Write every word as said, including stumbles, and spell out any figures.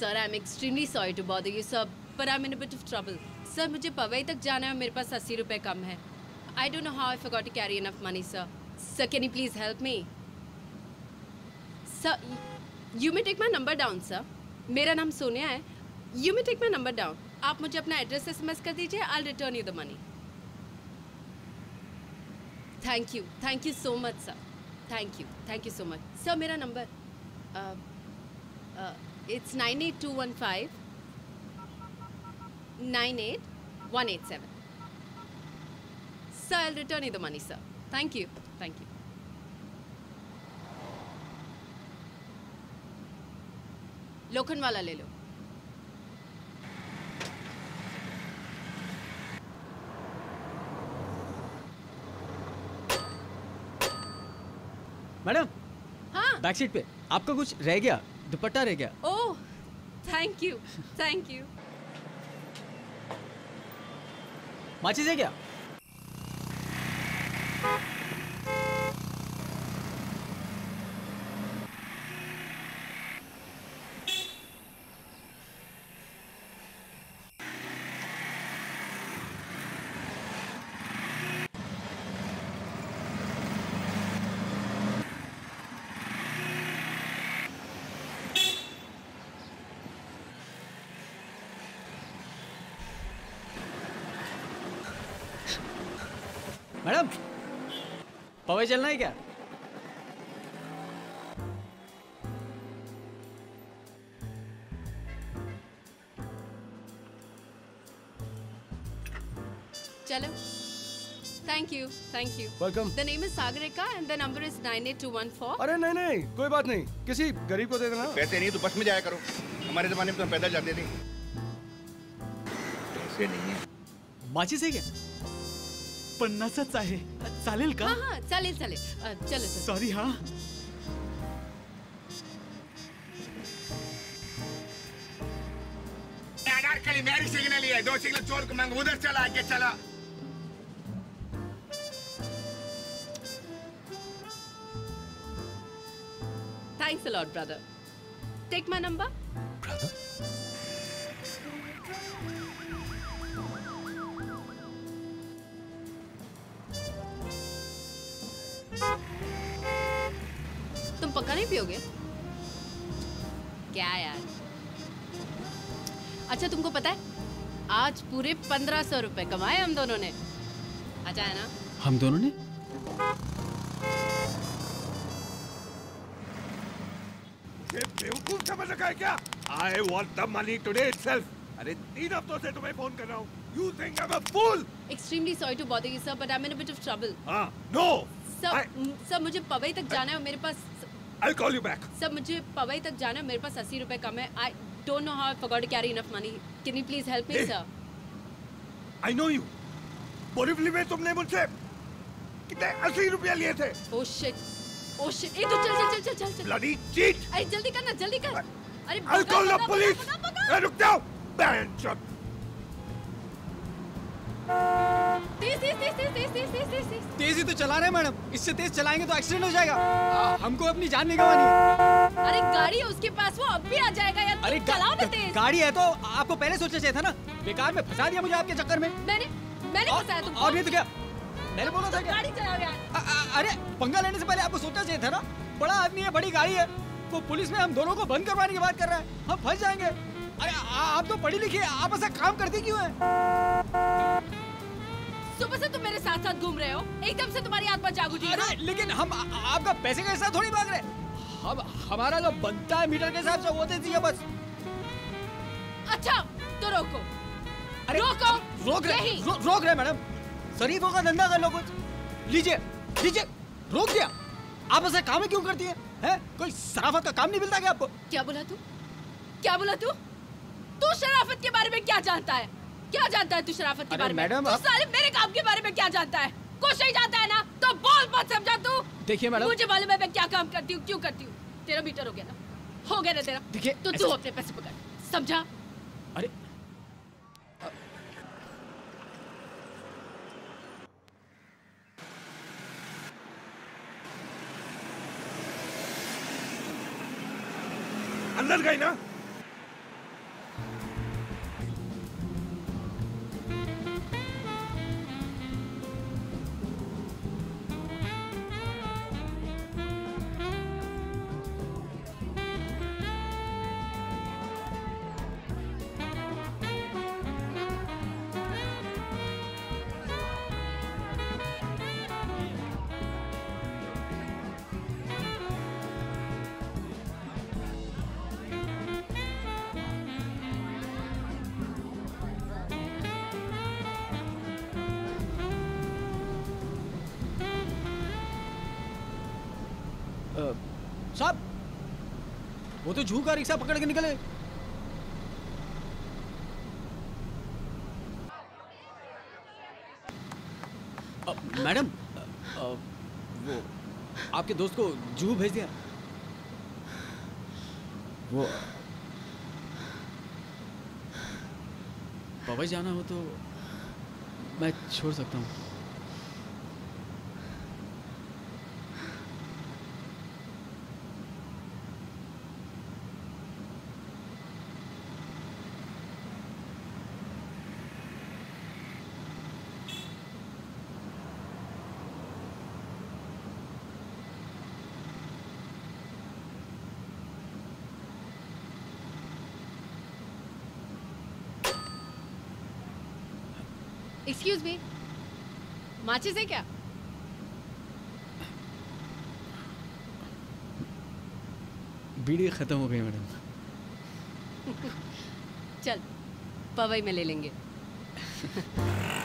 sir, I'm extremely sorry to bother you, sir, but I'm in a bit of trouble. Sir, मुझे पवई तक जाना है और मेरे पास अस्सी रुपए कम है. I don't know how I forgot to carry enough money, sir. Sir, can you please help me? Sir, you may take my number down, sir. मेरा नाम सोनिया है. You may take my number down. आप मुझे अपना address SMS कर दीजिए. I'll return you the money. Thank you. Thank you so much, sir. Thank you. Thank you so much. Sir, मेरा number uh, uh, it's nine eight two one five nine eight one eight seven. Sir, I'll return you the money, sir. Thank you. Thank you. लोखंड वाला ले लो. Madam. हाँ. Back seat पे आपका कुछ रह गया, दुपट्टा रह गया. Oh, thank you, thank you. माचिस है क्या? मैडम, पवई चलना है क्या? चलो. Thank you, thank you. Welcome. The name is Sagarika and the number is nine eight two one four. अरे नहीं नहीं, कोई बात नहीं. किसी गरीब को दे देना. पैसे नहीं तो बस में जाया करो. हमारे जमाने में तो हम पैदल जाते थे. पैसे नहीं है. माचिस है क्या? पन्नासच आहे. चालेल का? हाँ हाँ, चालेल चालेल. अ, चलो चलो. सॉरी. हाँ. अनारकली मेरी सिग्नल है. दो सिग्नल चोर को मांग. उधर चला आगे चला. Thanks a lot, brother. Take my number. Brother? तुम पक्का नहीं पियोगे? क्या यार? अच्छा, तुमको पता है आज पूरे पंद्रह सौ रुपए कमाए हम दोनों ने. अच्छा है ना? हम दोनों ने? ये बेवकूफ समझ रखा है क्या? I want the money today itself. अरे तीन हफ्तों से तुम्हें फोन कर रहा हूँ. You think I'm a fool? Extremely sorry to bother you, sir, but I'm in a bit of trouble. हाँ, no. सर, I... सर मुझे पवई तक जाना है और मेरे पास. I'll call you back. Sir मुझे पवई तक जाना है, मेरे पास अस्सी रुपए कम है. I don't know how I forgot to carry enough money. Can you please help me, hey, sir? I know you. Borivali में तुमने मुझसे कितने अस्सी रुपया लिए थे. Oh shit. Oh shit. ए तो चल चल चल चल चल. Bloody cheat. अरे जल्दी करना, जल्दी कर. अरे I'll call the police. अरे रुक जाओ. बैंचोद. तेज तेज तेज तेज तेज तेज तेज तेज तेज. तेज ही तो चला रहे हैं मैडम. इससे तेज चलाएंगे तो एक्सीडेंट हो जाएगा. आ, हमको अपनी जान नहीं गंवानी है. अरे गाड़ी है उसके पास, वो अब भी आ जाएगा यार. अरे चलाओ ना तेज. गाड़ी है तो आपको पहले सोचना चाहिए था ना. बेकार में फंसा दिया मुझे आपके चक्कर में. मैंने मैंने फंसाया तुमको. और नहीं तो क्या? मैंने बोला था क्या? गाड़ी चलाओ यार. आ, आ, अरे पंगा लेने से पहले आपको सोचना चाहिए था ना. बड़ा आदमी है, बड़ी गाड़ी है. वो पुलिस में हम दोनों को बंद करवाने की बात कर रहा है. हम फंस जाएंगे. अरे आ, आप तो पढ़ी लिखी है, आप ऐसा काम करते क्यों हैं? सुबह से तुम मेरे साथ साथ घूम रहे हो, एकदम से तुम्हारी आत्मा जाग उठी है. अरे लेकिन हम आ, आपका पैसे के साथ थोड़ी मांग रहे. हम हमारा जो बनता है मीटर के हिसाब से वो दे दीजिए बस. अच्छा तो रोको. अरे रोको. रोक रहे रो, रोक रहे मैडम. शरीफों का धंधा कर लो कुछ. लीजिए लीजिए. रोक दिया. आप ऐसा काम क्यों करती हैं? हैं? कोई शराफत का काम नहीं मिलता क्या आपको? क्या बोला तू? क्या बोला तू? तू शराफत के बारे में क्या जानता है? क्या जानता है तू शराफत के बारे में? मैडम तू साले मेरे काम के बारे में क्या जानता है? कुछ नहीं जानता है ना? तो बोल मत, समझा तू? देखिए मैडम, मुझे मालूम है मैं क्या काम करती हूँ, क्यों करती हूँ. तेरा मीटर हो गया ना? हो गया ना तेरा? देखिए तो तू अपने पैसे पकड़, समझा? अरे अंदर गई ना? वो तो जू का रिक्शा पकड़ के निकले। अ, मैडम अ, वो आपके दोस्त को जू भेज दिया। वो पवई जाना हो तो मैं छोड़ सकता हूँ। एक्सक्यूज मी, माचिस है क्या? बीड़ी खत्म हो गई मैडम। चल पवई में ले लेंगे।